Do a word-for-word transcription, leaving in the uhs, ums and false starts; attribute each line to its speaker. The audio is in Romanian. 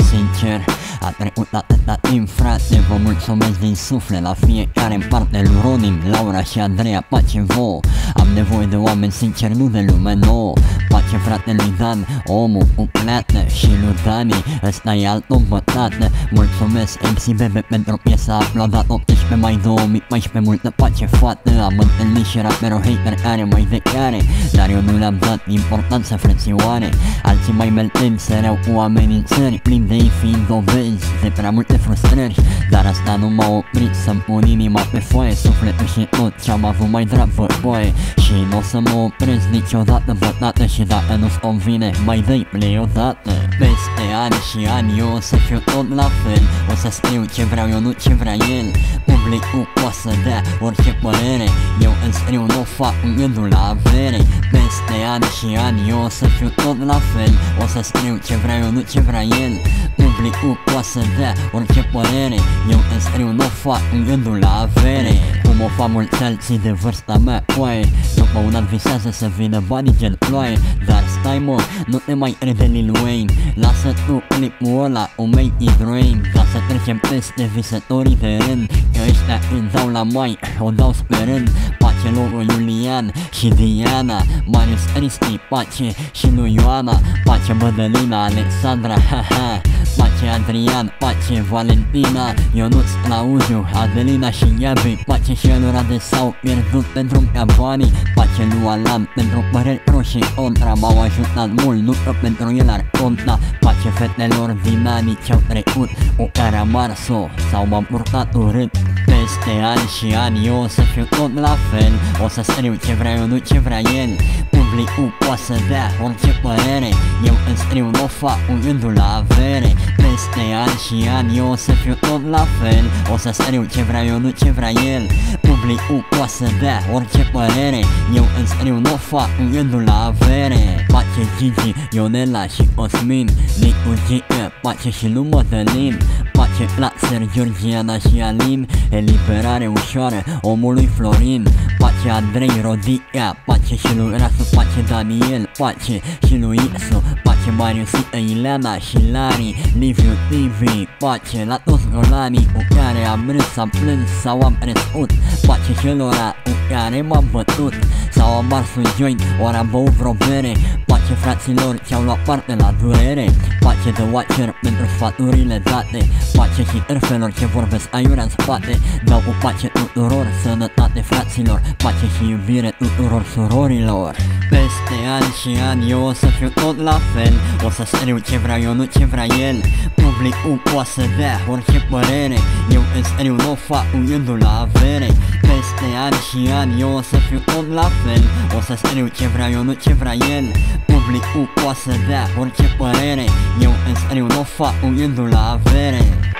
Speaker 1: sincer, a trecut atâta timp, frate. Vă mulțumesc din suflet la fiecare în parte. Lui Ronin, Laura și Andreea, pace vouă. Am nevoie de oameni sinceri, nu de lume nouă. Pace frate lui Dan, omul cu pleată. Și lui Dani, ăsta e alt om bătată. Mulțumesc M C B B pentru piesa uploadat optsprezece mai două mii paisprezece. Multă pace fată. Am întâlnit și rapero hater care mai vechea, dar eu nu le-am dat importanță, frățioare. Alții mai melteni săreau cu amenințări, plin de ei fiind obezi, de prea multe frustrări. Dar asta nu m-a oprit să-mi pun inima pe foaie, sufletul și tot ce-am avut mai drag bărboaie. Și nu o să mă opresc niciodată, bătată. Și dacă nu-ți convine, mai dă-i play odată. Peste ani și ani eu o să fiu tot la fel. O să scriu ce vreau eu, nu ce vrea el. Publicul poate să dea orice părere, eu îmi scriu, nu fac cu gândul la avere. Peste ani și ani eu o să fiu tot la fel. O să scriu ce vreau eu, nu ce vrea el. Publicul poate să dea orice părere, eu îmi scriu, nu fac cu gândul la avere. Cum o fac mulți alții de vârsta mea, coaie. După un an visează să vină banii gen ploaie. Dar stai mă, nu te mai crede Lil Wayne. Lasă tu clipul ăla, o make it rain. Ca să trecem peste visătorii de rând, că ăștia îmi dau la mai, o dau sperând. Pace lui Iulian și Diana, Marius Cristi, pace și lui Ioana. Pace Mădălina, Alexandra, haha. Pace Adrian, pace Valentina, Ionuț, Claudiu, Adelina și Iabi. Pace și elora de s-au pierdut pentru banii. Pace lui Alan pentru păreri pro și contra. M-au ajutat mult, nu că pentru el ar conta. Pace fetelor din anii ce-au trecut, cu care am ars-o sau m-am purtat urât. Peste ani și ani eu o să fiu tot la fel. O să scriu ce vreau eu, nu ce vrea el. Publicul poate să dea orice părere, eu îmi scriu, nu fac cu gândul la avere. Peste ani și ani eu o să fiu tot la fel. O să scriu ce vreau eu, nu ce vrea el. Publicul poate să dea orice părere, eu îmi scriu, nu fac cu gândul la avere. Pace Gigi, Ionela și Osmin, Nicu Gică, pace și lui Mădălin. Pace Laser, Georgiana și Alin, eliberare ușoară omului Florin. Pace Andrei, Rodia, pace și lui Rasu, pace Daniel, pace și lui Ixu. Pace Marius, Ileana și Lari, Liviu T V, pace la toți golanii cu care am râs, am plâns sau am crescut. Pace celora cu care m-am bătut sau am ars un joint, ori am băut vreo bere. Pace fraților ce-au luat parte la durere. Pace de Watcher pentru sfaturile date. Pace și târfelor ce vorbesc aiurea în spate. Dau cu pace tuturor, sănătate fraților. Pace și iubire tuturor surorilor. Peste ani și ani eu o să fiu tot la fel. O să scriu ce vreau eu, nu ce vrea el. Publicul poate să dea orice părere, eu îmi scriu, nu fac cu gândul la avere. Peste ani și ani eu o să fiu tot la fel. O să scriu ce vreau eu, nu ce vrea el. Publicul poate să dea orice părere, eu îmi scriu, nu fac cu gândul la avere.